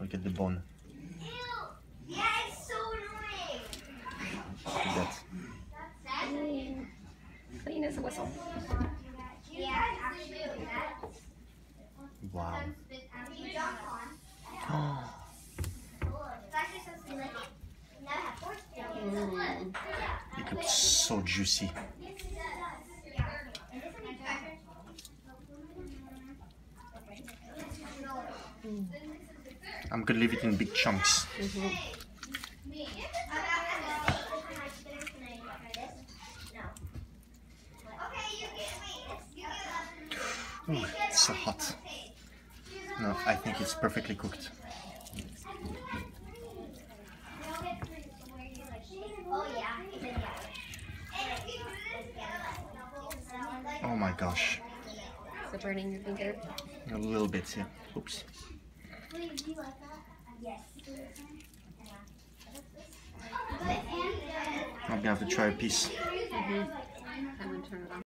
Look at the bone. Yeah, it's so annoying. Look at that. Clean as a whistle. Yeah, actually do that. Wow. You jump on. Oh, It's actually so slick. Now I have force jump. it looks so juicy. I'm gonna leave it in big chunks. Ooh, it's so hot. No, I think it's perfectly cooked. Oh my gosh. Is it burning your finger? A little bit, yeah. Oops. I'm gonna have to try a piece. I'm gonna turn it on.